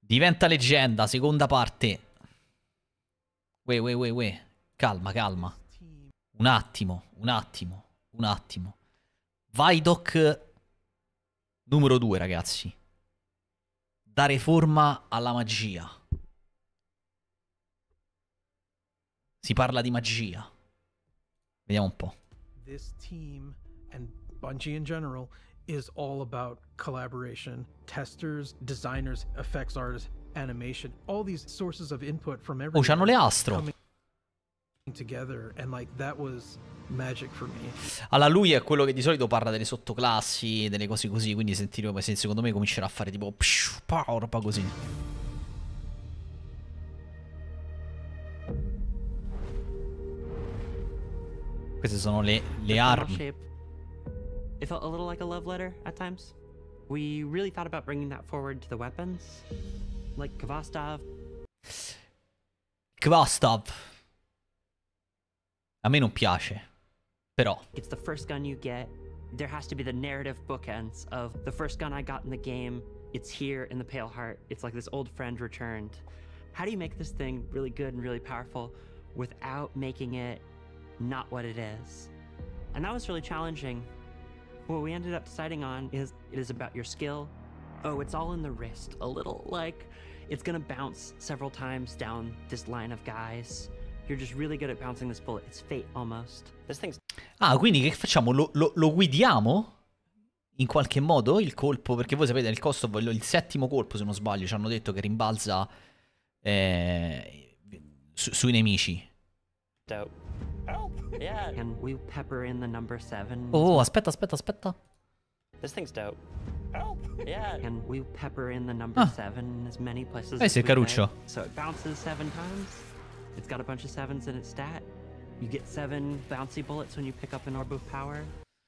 Diventa leggenda, seconda parte. Uè. Calma, calma. Un attimo. Vidoc numero 2, ragazzi. Dare forma alla magia. Si parla di magia. Vediamo un po'. This team and Bungie in general is all about collaboration. Testers, designers, effects artists, animation, all these sources of input from everywhere. Oh, c'hanno le astro. Coming together, and like that was magic for me. Allora, lui è quello che di solito parla delle sottoclassi, delle cose così, quindi sentiremo, secondo me comincerà a fare tipo roba così. Queste sono le armi. It felt a little like a love letter at times. We really thought about bringing that forward to the weapons, like Kvastov. Kvastov. A me non piace, però. It's the first gun you get. There has to be the narrative bookends of the first gun I got in the game. It's here in the Pale Heart. It's like this old friend returned. How do you make this thing really good and really powerful without making it not what it is? And that was really challenging. What we ended up deciding on is it is about your skill. Oh, it's all in the wrist. A little like it's gonna bounce several times down this line of guys. You're just really good at bouncing this bullet. It's fate almost. This thing's... Ah, quindi che facciamo? Lo guidiamo? In qualche modo il colpo? Perché voi sapete il costo, il settimo colpo se non sbaglio, ci hanno detto che rimbalza sui nemici. Dope. Yeah. And we pepper in the number 7. Oh, aspetta. This thing's dope. Yeah. And we pepper in the number 7 in as many places as Sei we caruccio. can. So it bounces 7 times. It's got a bunch of 7s in its stat. You get 7 bouncy bullets when you pick up an orb of power.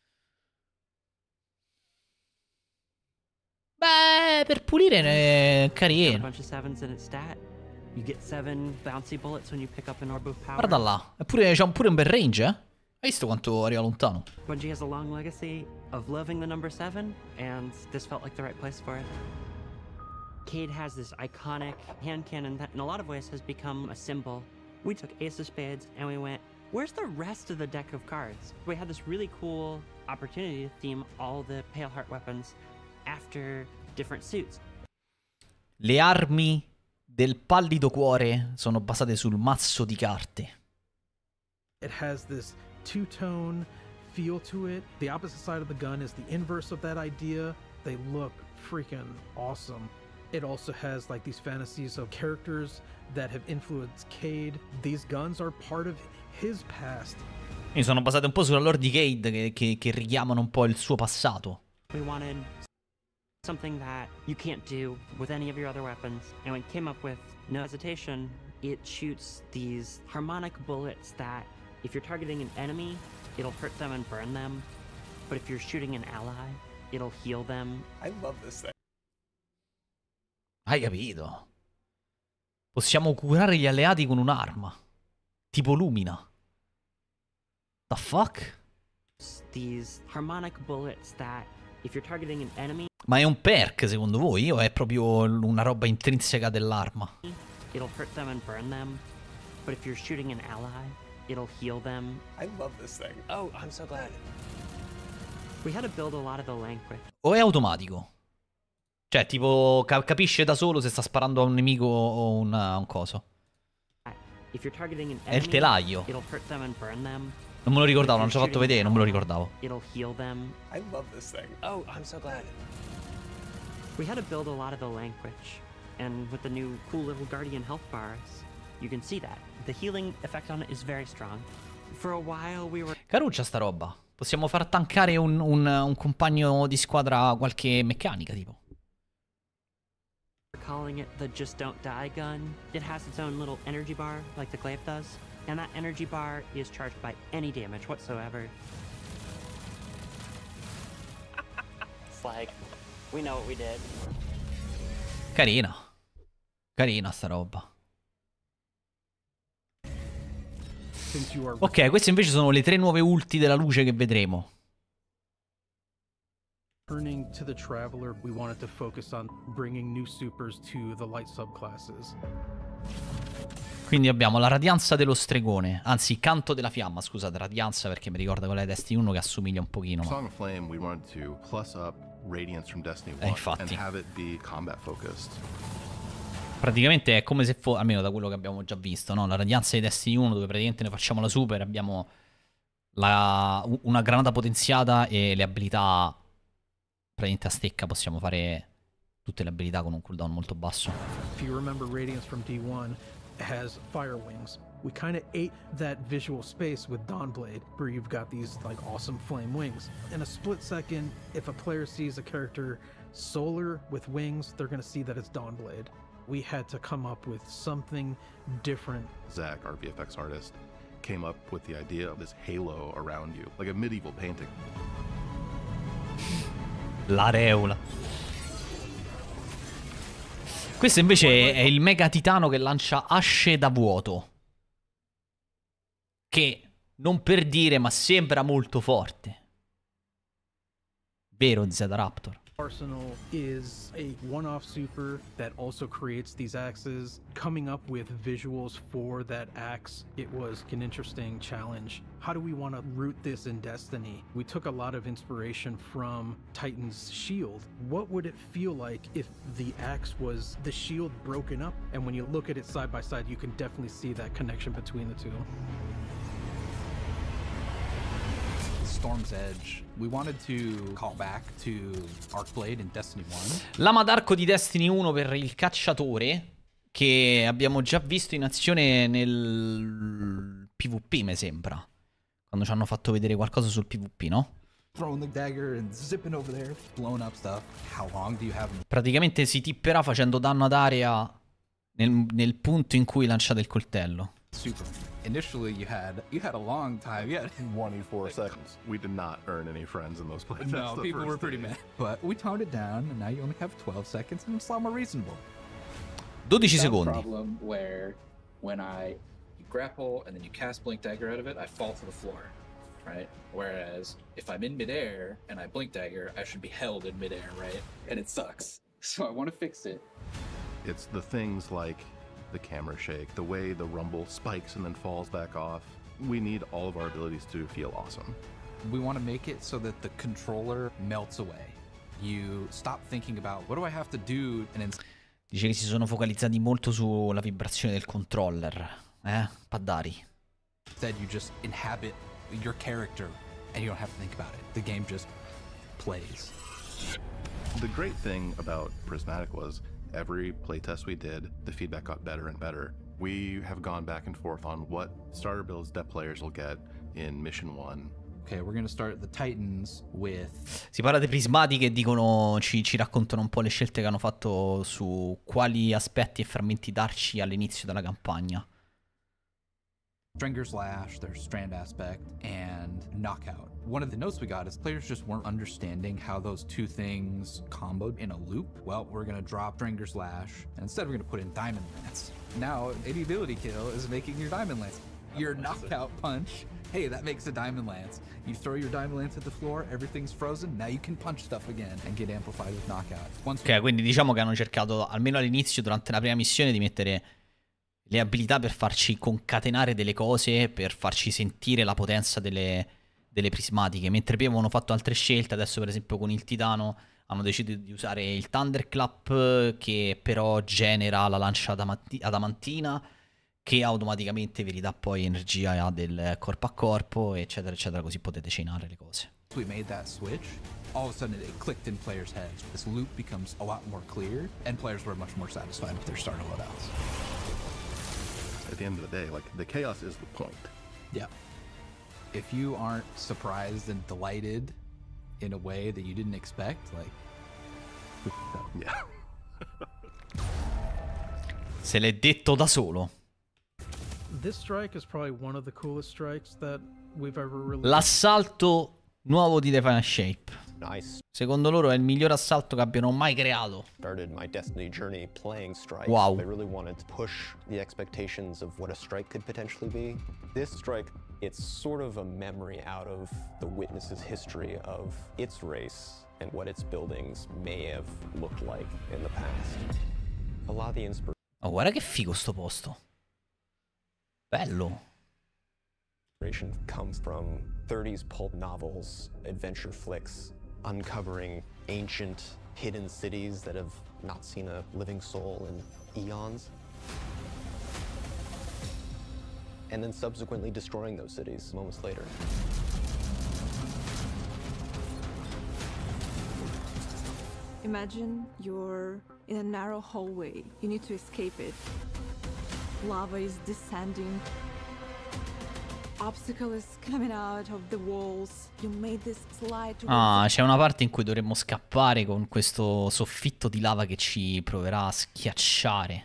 Beh, per pulire è A carino. bunch of 7s in its stat. You get 7 bouncy bullets when you pick up an orb of power. Guarda là. Eppure c'ha pure un bel range, eh? Hai visto quanto arriva lontano? Bungie has a long legacy of loving the number 7, and this felt like the right place for it. Cade has this iconic hand cannon that in a lot of ways has become a symbol. We took Ace of Spades and we went, where's the rest of the deck of cards? We had this really cool opportunity to theme all the Pale Heart weapons after different suits. Le armi del pallido cuore sono basate sul mazzo di carte. It has this two-tone feel to it. The opposite side of the gun is the inverse of that idea. They look freaking awesome. It also has like these fantasies of characters that have influenced Cade. These guns are part of his past. Quindi sono basate un po' sulla lore di Cade che richiamano un po' il suo passato. We wanted something that you can't do with any of your other weapons, and we came up with no hesitation. It shoots these harmonic bullets that if you're targeting an enemy, it'll hurt them and burn them, but if you're shooting an ally, it'll heal them. I love this thing. Hai capito? Possiamo curare gli alleati con un'arma. Tipo Lumina. The fuck? These harmonic bullets that if you're targeting an enemy, Ma è un perk secondo voi? O è proprio una roba intrinseca dell'arma? it'll hurt them and burn them, but if you're shooting an ally, it'll heal them. I love this thing. Oh, I'm so glad. We had to build a lot of the language. O è automatico? Cioè, tipo, capisce da solo se sta sparando a un nemico o un coso. If you're targeting an È il enemy, telaio. it'll hurt them and burn them. Non me lo ricordavo, non ci ho fatto vedere, non me lo ricordavo. It'll heal them. I love this thing. Oh, I'm so glad. We had to build a lot of the language, and with the new cool little Guardian health bars, you can see that. The healing effect on it is very strong. For a while we were Caruccia sta roba. Possiamo far tankare un compagno di squadra qualche meccanica, tipo. calling it the Just Don't Die gun. It has its own little energy bar, like the glaive does, and that energy bar is charged by any damage whatsoever. It's like, we know what we did. Carina. Carina sta roba. Ok, queste invece sono le 3 nuove ulti della luce che vedremo. Turning to the Traveler, we wanted to focus on bringing new supers to the light subclasses. Quindi abbiamo la radianza dello stregone, anzi canto della fiamma, scusate, radianza perché mi ricorda quella di Destiny 1 che assomiglia un pochino. Song of Flame, we wanted to plus up Radiance from Destiny 1 infatti. and have it be combat focused. Praticamente è come se fosse, almeno da quello che abbiamo già visto, no? La radianza di Destiny 1 dove praticamente noi facciamo la super, abbiamo una granata potenziata e le abilità praticamente a stecca, possiamo fare tutte le abilità con un cooldown molto basso. If you remember Radiance from D1, it has fire wings. We kind of ate that visual space with Dawnblade, where you've got these like awesome flame wings. In a split second, if a player sees a character solar with wings, they're going to see that it's Dawnblade. We had to come up with something different. Zach, our VFX artist, came up with the idea of this halo around you, like a medieval painting. L'areola. Questo invece è il mega titano che lancia asce da vuoto. Che, non per dire, ma sembra molto forte. Vero, Zeta Raptor? Arsenal is a one-off super that also creates these axes. Coming up with visuals for that axe, it was an interesting challenge. How do we want to root this in Destiny? We took a lot of inspiration from Titan's shield. What would it feel like if the axe was the shield broken up? And when you look at it side by side, you can definitely see that connection between the two. Storm's Edge. We wanted to call back to Arcblade in Destiny 1. Lama d'arco di Destiny 1 per il cacciatore, che abbiamo già visto in azione nel PvP, mi sembra. Quando ci hanno fatto vedere qualcosa sul PvP, no? Throwing the dagger and zipping over there, blowing up stuff. How long do you have? Praticamente si tipperà facendo danno ad area nel punto in cui lanciate il coltello. Super. Initially, you had a long time. You had 24 seconds. We did not earn any friends in those playtests. no, people were pretty mad. But we toned it down, and now you only have 12 seconds, and it's a lot more reasonable. 12 That secondi. problem where when you grapple and then you cast Blink Dagger out of it, I fall to the floor, right? Whereas if I'm in midair and I Blink Dagger, I should be held in midair, right? And it sucks. So I want to fix it. It's the things like the camera shake, the way the rumble spikes and then falls back off. We need all of our abilities to feel awesome. We want to make it so that the controller melts away. You stop thinking about what do I have to do, and Dice che si sono focalizzati molto sulla vibrazione del controller. Paddari. instead you just inhabit your character and you don't have to think about it. The game just plays. The great thing about Prismatic was every playtest we did, the feedback got better and better. We have gone back and forth on what starter builds that players will get in Mission 1. Okay, we're gonna start the Titans with... Si parla di prismatiche e dicono, ci raccontano un po' le scelte che hanno fatto su quali aspetti e frammenti darci all'inizio della campagna. Stringer's Lash, their Strand Aspect, and Knockout. One of the notes we got is players just weren't understanding how those two things comboed in a loop. Well, we're gonna drop Stringer's Lash, and instead we're gonna put in Diamond Lance. Now, any ability kill is making your Diamond Lance. Your Knockout Punch, hey, that makes a Diamond Lance. You throw your Diamond Lance at the floor, everything's frozen, now you can punch stuff again and get amplified with Knockout. Ok, quindi diciamo che hanno cercato, almeno all'inizio, durante la prima missione, di mettere le abilità per farci concatenare delle cose, per farci sentire la potenza delle prismatiche. Mentre prima avevano fatto altre scelte, adesso per esempio con il Titano hanno deciso di usare il Thunderclap, che però genera la lancia adamantina, che automaticamente vi ridà poi energia del corpo a corpo, eccetera eccetera, così potete chainare le cose. We made that switch, all of a sudden it clicked in players' heads. This loop becomes a lot more clear, and players were much more satisfied with their starter loadouts. At the end of the day, like, the chaos is the point. Yeah. If you aren't surprised and delighted in a way that you didn't expect, like... Yeah. Se l'è detto da solo. This strike is probably one of the coolest strikes that we've ever released. L'assalto nuovo di Defiant Shape. Nice. Secondo loro è il miglior assalto che abbiano mai creato. Started my Destiny journey playing strikes. Wow. I really wanted to push the expectations of what a strike could potentially be. This strike, it's sort of a memory out of the Witness's history of its race and what its buildings may have looked like in the past. A lot of the inspiration Oh, guarda che figo sto posto. Bello. comes from 30s pulp novels, adventure flicks, uncovering ancient, hidden cities that have not seen a living soul in eons. And then subsequently destroying those cities moments later. Imagine you're in a narrow hallway. You need to escape it. Lava is descending. Obstacle is coming out of the walls. You made this slide to Ah, c'è una parte in cui dovremmo scappare con questo soffitto di lava che ci proverà a schiacciare.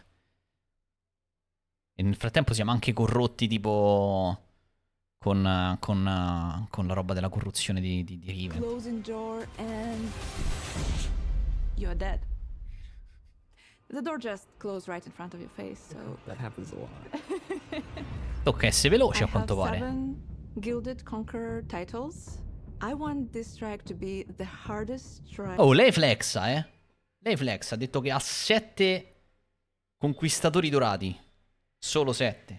E nel frattempo siamo anche corrotti tipo con la roba della corruzione di Riven. closing door and you're dead. The door just closed right in front of your face, so That happens a lot. Tocca essere veloce a I quanto have pare. 7 Gilded Conqueror titles. I want this strike to be the hardest strike. Oh, lei flexa, eh. Lei flexa, ha detto che ha 7 conquistatori dorati. Solo 7.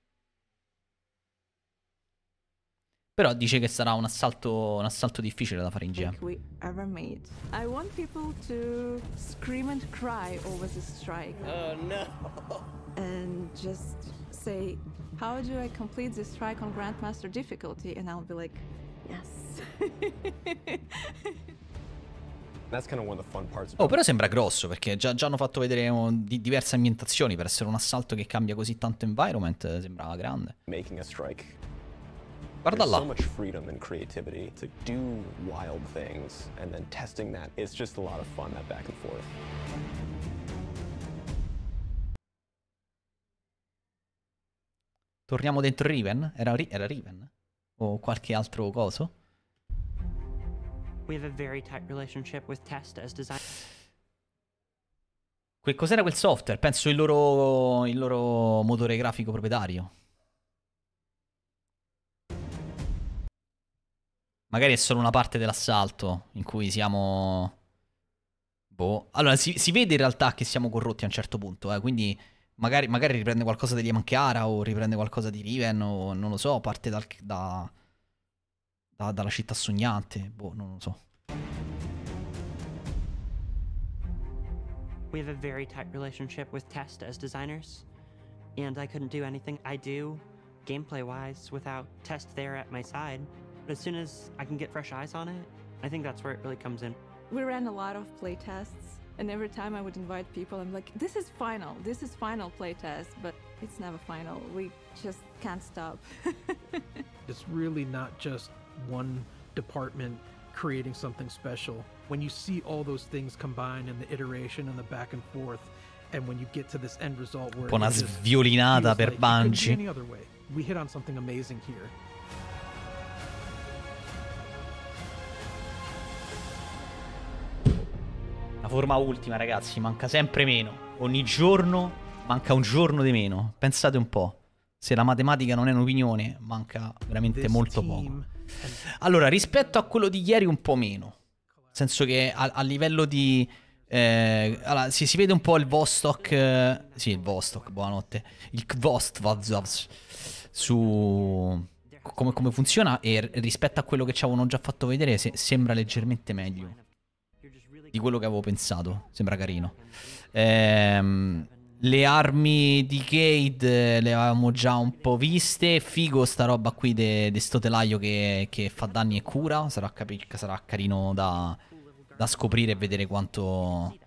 Però dice che sarà un assalto difficile da fare in GM. We ever made. I want people to scream and cry over this strike. Oh no! And just say, how do I complete this strike on Grandmaster difficulty? And I'll be like, yes. That's kind of one of the fun parts. Oh, però sembra grosso, perché già hanno fatto vedere diverse ambientazioni. Per essere un assalto che cambia così tanto environment, sembrava grande. Making a strike. Guarda There's là. so much freedom and creativity to do wild things, and then testing that. It's just a lot of fun, that back and forth. Torniamo dentro Riven? Era Riven? O qualche altro coso? We have a very tight relationship with Test as design. Cos'era quel software? Penso il loro motore grafico proprietario. Magari è solo una parte dell'assalto in cui siamo... Boh. Allora, si vede in realtà che siamo corrotti a un certo punto, quindi magari riprende qualcosa di Amanchiara o riprende qualcosa di Riven o non lo so, parte dalla città sognante. Boh, non lo so. We have a very tight relationship with Test as designers, and I couldn't do anything I do gameplay-wise without Test there at my side. But as soon as I can get fresh eyes on it, I think that's where it really comes in. We ran a lot of playtests, and every time I would invite people, I'm like, this is final playtest, but it's never final. We just can't stop. It's really not just one department creating something special. When you see all those things combined in the iteration and the back and forth, and when you get to this end result where Un po' una it just sviolinata feels per like it couldn't be Bungie. any other way. We hit on something amazing here. La forma ultima, ragazzi, manca sempre meno. Ogni giorno manca un giorno di meno. Pensate un po'. Se la matematica non è un'opinione, manca veramente This molto team poco. and Allora, rispetto a quello di ieri un po' meno. Nel senso che a livello di... allora, si vede un po' il Vostok... sì, il Vostok, buonanotte. Il Kvostvazovs su... come funziona, e rispetto a quello che ci avevano già fatto vedere sembra leggermente meglio di quello che avevo pensato. Sembra carino. Le armi di Cade le avevamo già un po' viste. Figo sta roba qui di sto telaio che fa danni e cura. Sarà carino da scoprire e vedere quanto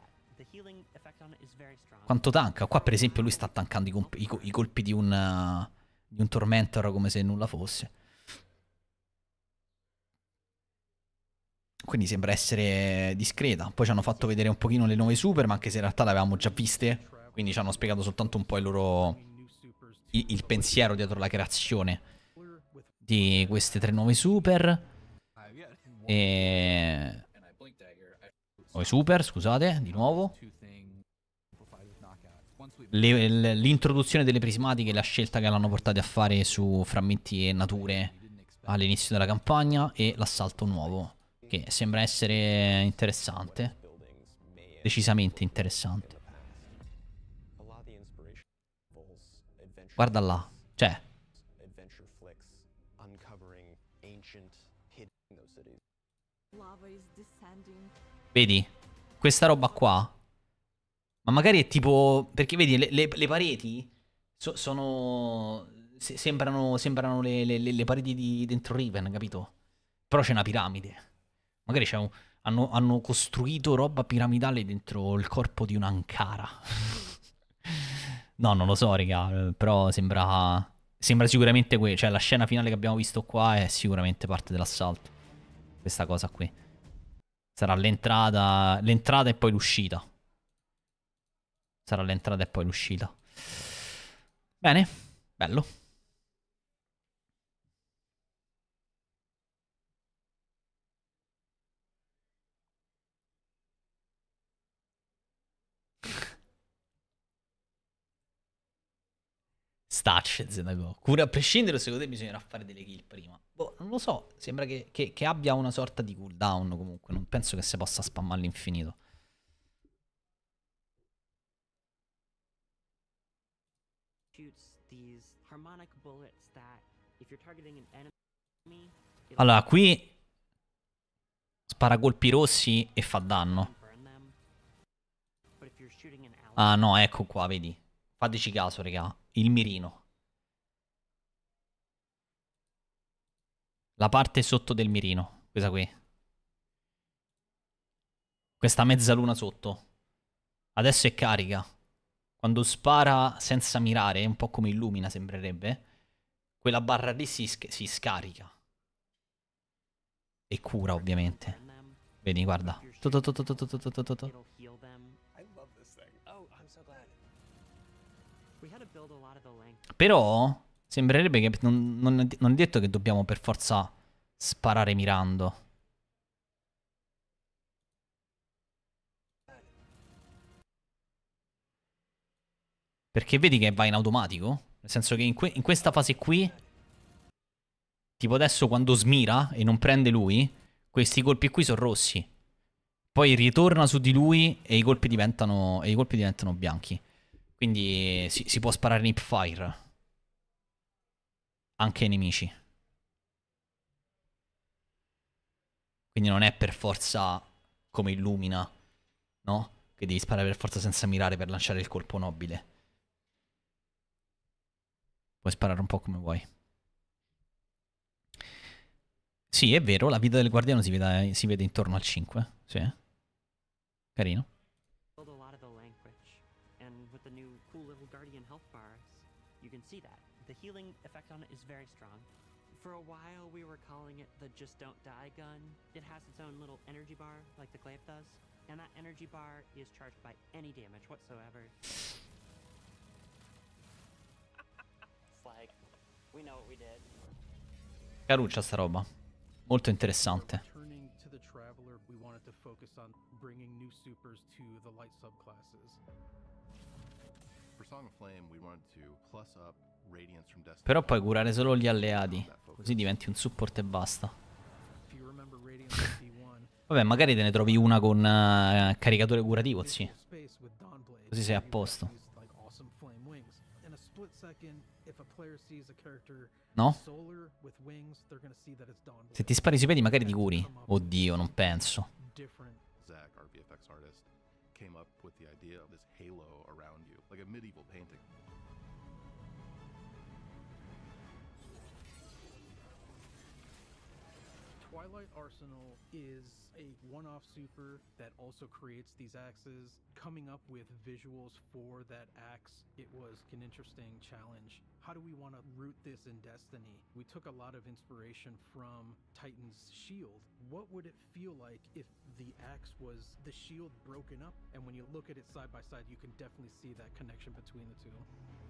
tanca. Qua per esempio lui sta tankando i colpi di un Tormentor come se nulla fosse. Quindi sembra essere discreta. Poi ci hanno fatto vedere un pochino le nuove super, ma anche se in realtà le avevamo già viste. Quindi ci hanno spiegato soltanto un po' il pensiero dietro la creazione di queste 3 nuove super. E... nuove super, scusate, di nuovo. L'introduzione delle prismatiche, la scelta che l'hanno portati a fare su frammenti e nature all'inizio della campagna, e l'assalto nuovo. che sembra essere interessante. Decisamente interessante. Guarda là, cioè. Vedi? Questa roba qua. Ma magari è tipo... Perché vedi, le pareti sembrano le pareti di dentro Riven, capito? Però c'è una piramide. Magari hanno costruito roba piramidale dentro il corpo di un'Ankara. No, non lo so, raga. Però sembra sicuramente cioè la scena finale che abbiamo visto qua è sicuramente parte dell'assalto. Questa cosa qui. Sarà l'entrata e poi l'uscita. Sarà l'entrata e poi l'uscita. Bene, bello. Stach, Zedago. Cura a prescindere, secondo te bisognerà fare delle kill prima. Boh, non lo so. Sembra che abbia una sorta di cooldown comunque. Non penso che si possa spammare all'infinito. Allora, qui spara colpi rossi e fa danno. Ah no, ecco qua, vedi. Fateci caso, raga. Il mirino. La parte sotto del mirino. Questa qui. Questa mezzaluna sotto. Adesso è carica. Quando spara senza mirare, un po' come illumina sembrerebbe, quella barra lì si scarica. E cura ovviamente. Vedi, guarda. Però sembrerebbe che non è detto che dobbiamo per forza sparare mirando. Perché vedi che va in automatico? Nel senso che in questa fase qui, tipo adesso quando smira e non prende lui, questi colpi qui sono rossi. Poi ritorna su di lui e i colpi diventano bianchi. Quindi si può sparare in hipfire. Anche ai nemici. Quindi non è per forza come illumina, no? Che devi sparare per forza senza mirare per lanciare il colpo nobile. Puoi sparare un po' come vuoi. Sì, è vero, la vita del guardiano si vede intorno al 5. Sì. Carino. The healing effect on it is very strong. For a while we were calling it the Just Don't Die gun. It has its own little energy bar, like the glaive does. And that energy bar is charged by any damage whatsoever. Slag, we know what we did. Caruccia sta roba. Molto interessante. Turning to the Traveler, we wanted to focus on bringing new supers to the light subclasses. For Song of Flame, we wanted to plus up Radiance from Destiny. Però puoi curare solo gli alleati. Così diventi un support e basta. Vabbè, magari te ne trovi una con caricatore curativo, sì. Così sei a posto. No? Se ti spari sui piedi magari ti curi. Oddio, non penso. Zach, our VFX artist, came up with the idea of this halo around you, like a medieval painting. Twilight Arsenal is a one-off super that also creates these axes. Coming up with visuals for that axe, it was an interesting challenge. How do we want to root this in Destiny? We took a lot of inspiration from Titan's shield. What would it feel like if the axe was the shield broken up? And when you look at it side by side, you can definitely see that connection between the two.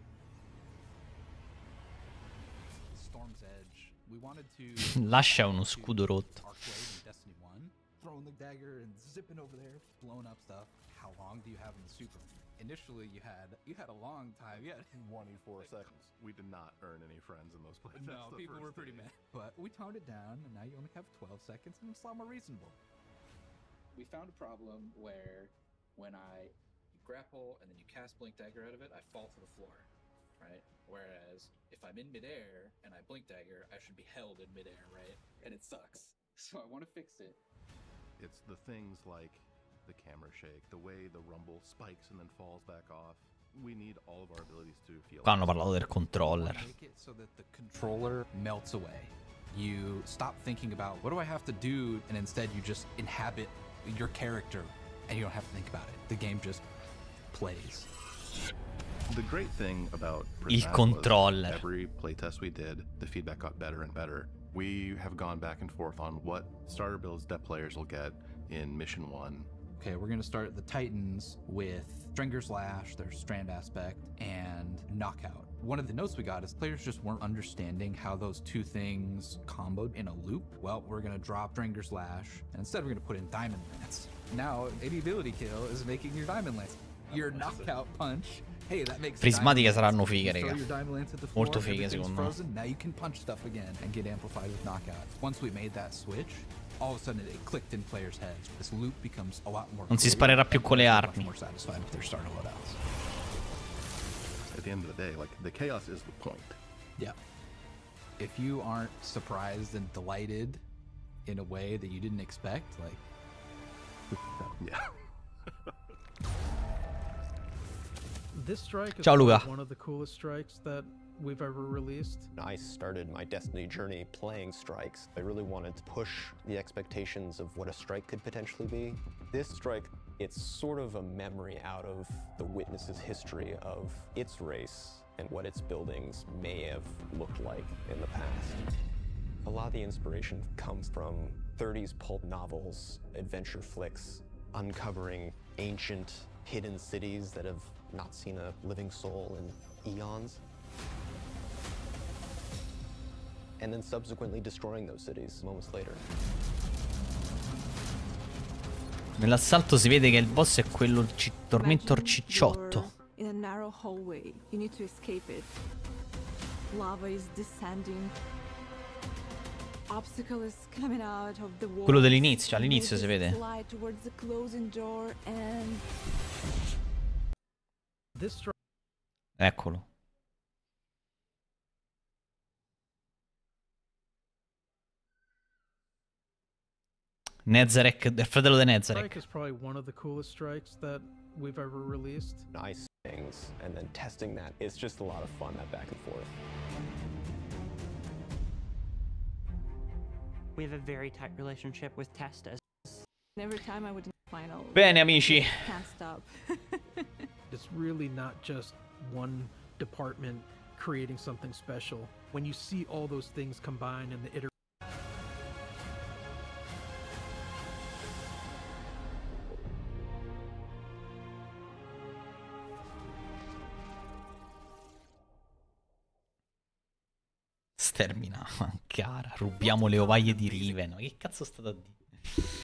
Storm's Edge. We wanted to Lascia uno scudo rotto. Destiny 1, throwing the dagger and zipping over there, blowing up stuff. How long do you have in the super? initially you had a long time. You had 24 seconds. We did not earn any friends in those playtests. no, people were pretty mad. But we toned it down, and now you only have 12 seconds, and it's a lot more reasonable. We found a problem where when I grapple and then you cast Blink Dagger out of it, I fall to the floor, right? Whereas if I'm in midair and I Blink Dagger, I should be held in midair, right? And it sucks. So I want to fix it. It's the things like the camera shake, the way the rumble spikes and then falls back off. We need all of our abilities to feel. Qua hanno parlato del controller. Make it so that the controller melts away. You stop thinking about what do I have to do, and instead you just inhabit your character, and you don't have to think about it. The game just plays. The great thing about Il Prismatic controller. was every playtest we did, the feedback got better and better. We have gone back and forth on what starter builds that players will get in Mission 1. Okay, we're going to start the Titans with Stringer's Lash, their Strand Aspect, and Knockout. One of the notes we got is players just weren't understanding how those two things comboed in a loop. Well, we're going to drop Stringer's Lash, and instead we're going to put in Diamond Lance. Now, any ability kill is making your Diamond Lance. Your Knockout Punch, hey, that makes Prismatiche saranno fighe, throw raga. your Diamond Lance at the floor, Molto fighe, everything's secondo me. frozen, now you can punch stuff again and get amplified with Knockout. Once we made that switch, all of a sudden it clicked in players' heads. This loop becomes a lot more Non si clear, sparerà più con le much armi. more satisfied with their starter loadouts. At the end of the day, like, the chaos is the point. Yeah. If you aren't surprised and delighted in a way that you didn't expect, like, Yeah. This strike is Ciao, Luca. one of the coolest strikes that we've ever released. I started my Destiny journey playing strikes. I really wanted to push the expectations of what a strike could potentially be. This strike, it's sort of a memory out of the Witness's history of its race and what its buildings may have looked like in the past. A lot of the inspiration comes from 30s pulp novels, adventure flicks, uncovering ancient, hidden cities that have not seen a living soul in eons. And then subsequently destroying those cities moments later. Nell'assalto si vede che il boss è quello Tormentor cicciotto. In a narrow hallway, you need to escape it. Lava is descending. Obstacle is coming out of the wall. Quello dell'inizio, all'inizio si vede. Slide towards the closing door and This strike Eccolo. Nezarek, il fratello di Nezarek. strike is probably one of the coolest strikes that we've ever released. Nice things, and then testing that. It's just a lot of fun, that back and forth. We have a very tight relationship with Testas. every time I would final. Bene, amici. Can't stop. It's really not just one department creating something special. When you see all those things combined in the iteration. Stermina, cara, rubiamo le ovaie di Riven. Ma che cazzo sta da dire?